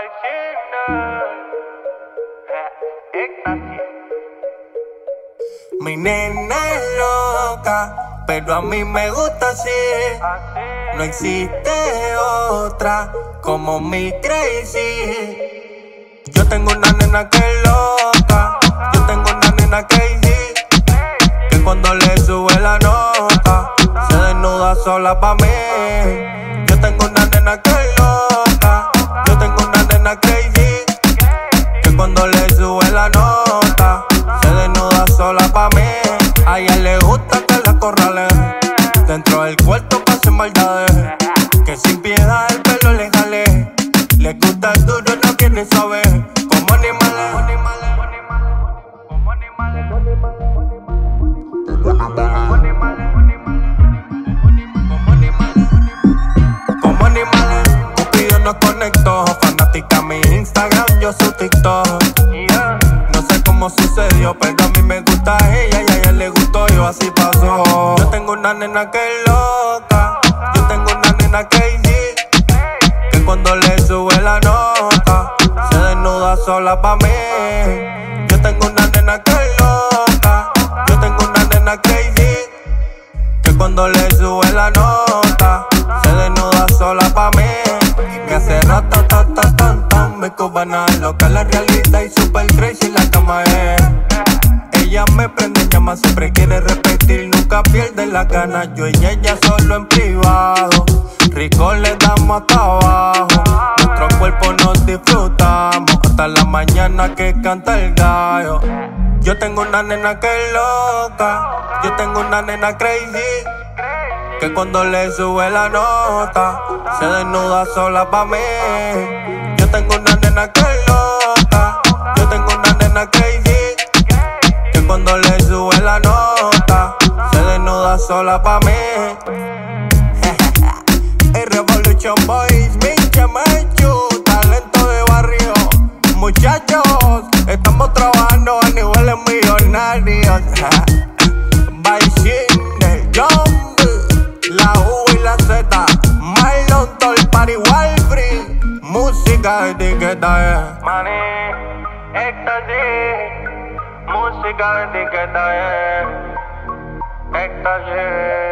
Mi nena es loca, pero a mí me gusta así. No existe otra como mi Crazy. Yo tengo una nena que es loca, yo tengo una nena crazy, que cuando le sube la nota se desnuda sola pa' mí. Yo tengo una nena que es loca, yo tengo una nena crazy, que cuando le sube la nota se desnuda sola pa' mí. A ella le gusta que la corralen dentro del cuarto pa' hacer maldades, que sin piedad el pelo le jale. Le gusta el duro, no quiere saber. Como animales, como animales, Cupido nos conectó. Fanática mi Instagram, yo su TikTok. No sé cómo sucedió, pero a mí me gusta ella y a ella le gustó yo, así pasó. Yo tengo una nena que es loca, yo tengo una nena crazy, que cuando le sube la nota se desnuda sola pa' mí. Yo tengo una nena que es loca, yo tengo una nena crazy, que cuando le sube la nota se desnuda sola pa' mí. Me hace rata, mi cubana loca, la realidad y super crazy la cama es. Ella me prende en llama, siempre quiere repetir, nunca pierde la gana. Yo y ella solo en privado, rico le damos hasta abajo. Nuestro cuerpo nos disfrutamos hasta la mañana que canta el gallo. Yo tengo una nena que es loca, yo tengo una nena crazy, que cuando le sube la nota se desnuda sola pa' mí. Yo tengo una nena que es loca, yo tengo una nena crazy, que cuando le sube la nota se desnuda sola pa' mí. El Revolution Boys, Minche Mechu, talento de barrio. Muchachos, estamos trabajando a niveles millonarios. Baishine, John, la U y la Z, Marlon, Tol, Party, Walfree. Música de etiqueta, Money, éxtasis, música de etiqueta, éxtasis.